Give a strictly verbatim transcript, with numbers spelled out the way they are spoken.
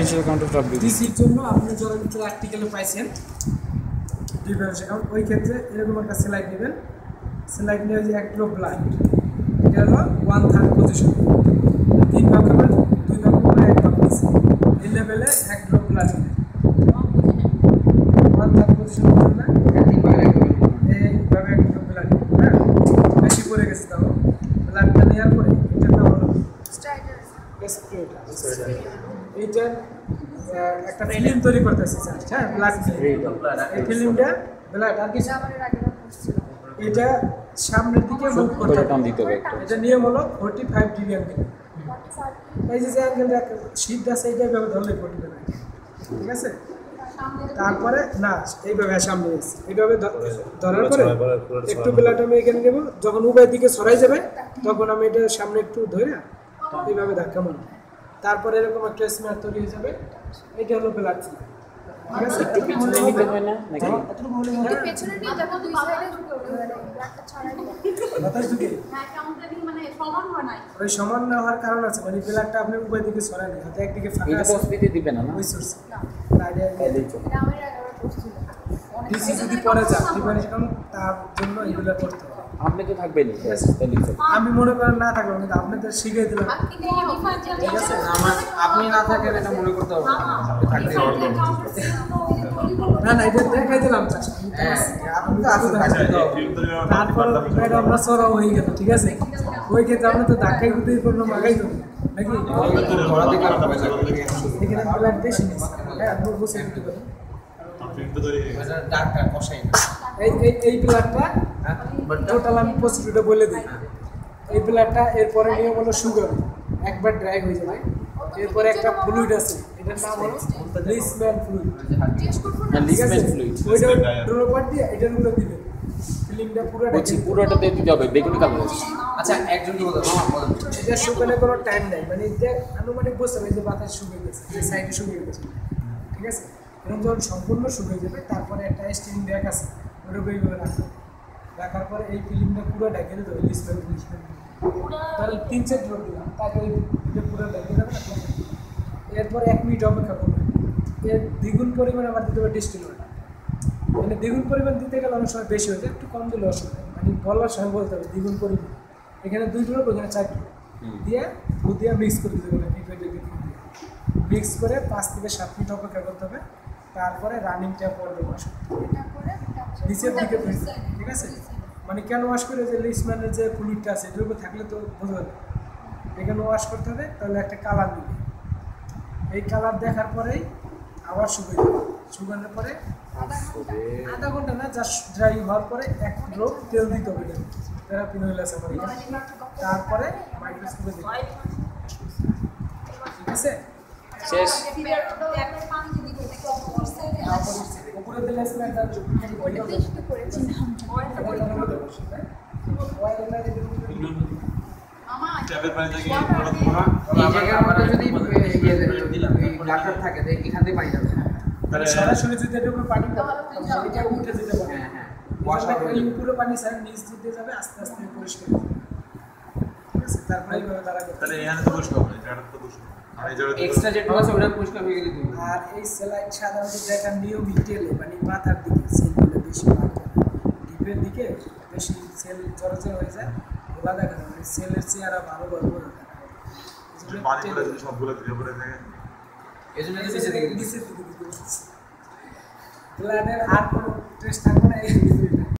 Differential count of W ডিসির জন্য আপনি যারা প্র্যাকটিক্যালে পাইছেন ডিফারেনশিয়াল কাউন্ট, ওই ক্ষেত্রে এরকম একটা স্লাইড নেবেন। স্লাইড নিয়ে যে এক ড্রপ ব্লাড, এটা হলো ওয়ান থার্ড পজিশন, তিন ভাগ করে দুই ভাগ করে এক ভাগ দিচ্ছে, এই লেভেলে এক ড্রপ ব্লাড নেবেন। ওয়ান থার্ড পজিশন না এইভাবে এক ড্রপ ব্লাড, হ্যাঁ বেশি পড়ে গেছে, তাও ব্লাডটা নেওয়ার পরে এটা নাম হলো এইটার একটা ফিল্ম তৈরি করতেছে স্যার, হ্যাঁ ব্লাড ফিল্ম। এই ফিল্মটা ব্লাড আর কি এটা সামনের দিকে মুভ করতে হবে। এটা নিয়ম হলো ফর্টি ফাইভ ডিগ্রি অ্যাঙ্গেল। এই যে অ্যাঙ্গেলটা সিদ্ধ আছে এইটা এইভাবে ধরলে ফর্টি ফাইভ, ঠিক আছে? তারপরে না এইভাবে সামনে এসে এইভাবে ধরার পরে একটু ব্লাড আমি এখানে দেবো, যখন উভয় দিকে সরাই যাবে তখন আমি এটা সামনে একটু ধরে এইভাবে ধাক্কা মারব, তারপরে এরকম একটা স্মেল তৈরি হয়ে যাবে। এটা হলো ব্লাড ফিল্ম, ঠিক আছে? একটু পিছনে নিতে হয় না নাকি? একটু পেছনে নিয়ে যাবো, দুই সাইডে ঝুঁকে ওঠে ব্লাডটা ছড়াই দিবে। মাথায় ঝুঁকে হ্যাঁ কাউন্টারই মানে সমান হয় না। ওই সমান না হওয়ার কারণ আছে, মানে ব্লাডটা আপনি উভয় দিকে ছড়াই না, হয়তো একদিকে ফাঁকা আছে, এটা দিতে দিবে না না ওই সোর্স না আইডিয়া তাইলেই চলে। এটা আমার আগে পড়ছিল। ডিসি যদি পরে যায় ডিফারেনশিয়াল তার জন্য এগুলো করতে হবে। আপনি তো থাকবেনই, তাইলেই চলে। আমি মনে করেন না থাকলাম, কিন্তু আপনাদের শিখিয়ে দিলাম, আপনি কি ডিফারেন্সিয়াল ঠিক আছে? আমার আপনি না থাকেন এটা মনে করতে হবে না, আপনি থাকতে হবে। না না এটা দেখাই দিলাম জাস্ট, আপনি তো আসলে থাকতে হবে। তারপর এটা আমরা সরাও হয়ে গেল, ঠিক আছে? ওই ক্ষেত্রে আমরা তো ধাক্কাই গুটি করলো মাগাই তো নাকি ধরা দিকে আর হবে না, এখানে ব্লাড বেশি নিচ্ছে, হ্যাঁ আপনি বুঝে দিতে পারেন। এটা ডাক্তার কষাই না। এই এই এই ব্লাডটা টোটাল আমি প্রসিডিউরটা বলে দিই। এই ব্লাডটা এরপরে নিয়ম হলো সুগার, একবার ড্রাই হয়ে যাবে, এরপরে একটা ফ্লুইড আছে, এটার নাম হলো লিসম্যান ফ্লুইড, ঠিক আছে? ওইটা ড্রপার দিয়ে এটার উপরে দিবেন, ফিলিংটা পুরোটা বলছি পুরোটা দিয়ে দিতে হবে, বেগুনি কালার। আচ্ছা একজন কি বলতে মামা বলেন, এটা শুকানোর কোনো টাইম নাই, মানে এটা আনুমানিক বুঝতে হবে যে বাতাস শুকিয়ে গেছে, যে সাইডে শুকিয়ে গেছে, ঠিক আছে? এরকম যখন সম্পূর্ণ শুকিয়ে যাবে তারপরে একটা স্টিম ব্যাগ আছে, ওটা এইভাবে রাখবে, রাখার পরে এই ফিলিংটা পুরো ঢেকে দেবে লিসম্যান ফ্লুইড, তাহলে তিন চার ড্রপ দিলাম, তাকে ওই পুরো ঢেকে দেবে না। এরপর এক মিনিট অপেক্ষা করবে, এর দ্বিগুণ পরিমাণ আবার দিতে হবে ডিস্টিল ওয়াটার, মানে দ্বিগুণ পরিমাণ দিতে গেলে অনেক সময় বেশি হয়ে যায়, একটু কম দিলে অসুবিধা, মানে বলার সময় বলতে হবে দ্বিগুণ পরিমাণ। এখানে দুই ড্রপ, ওখানে চার ড্রপ দিয়ে দুধ দিয়ে মিক্স করে দিতে হবে, মিক্স করে পাঁচ থেকে সাত মিনিট অপেক্ষা করতে হবে, তারপরে রানিং ট্যাপ ওয়াটার ওয়াশ নিচের দিকে, ঠিক আছে? মানে কেন ওয়াশ করে, যে লিসম্যানের যে ফ্লুইডটা আছে এটার উপর থাকলে তো বোঝা যাবে, এখানে ওয়াশ করতে হবে, তাহলে একটা কালার নেবে, এই কালার দেখার পরেই আবার শুকিয়ে দেবে, শুকানোর পরে আধা ঘন্টা না জাস্ট ড্রাই হওয়ার পরে এক ড্রপ তেল দিতে হবে, প্যারাফিনয়েল আছে আমার এখানে, তারপরে মাইক্রোস্কোপে দেখবে, ঠিক আছে? শেষ। উপরে দিলে স্মেলটা ডাক্তার থাকে এখান থেকে পানি যাবে, সরাসরি যদি এর উপরে পানি এটা উঠে যেতে পারে, হ্যাঁ হ্যাঁ এই উপরে পানি স্যার নিচ দিতে যাবে, আস্তে আস্তে পরিষ্কার হবে, ঠিক আছে? তারপরে এইভাবে তারা তাহলে এখানে তো পরিষ্কার হবে, এটা তো পরিষ্কার, আর এই জায়গাটা এক্সট্রা যেটা আছে ওটা পরিষ্কার হয়ে গেলে দিই। আর এই স্লাইড সাধারণত যেটা নিয়মিত তেলে, মানে মাথার দিকে সেলগুলো বেশি মাথা ডিপের দিকে বেশি সেল চলাচল হয়ে যায়, ওলা দেখা যায়, মানে সেলের চেহারা ভালো বড় বড় দেখা যায়, পানি পড়ে সবগুলো ধীরে পড়ে থাকে, এজন্য নিচে দিকে নিচের দিকে ব্লাডের আর কোনো টেস্ট থাকবে না, এই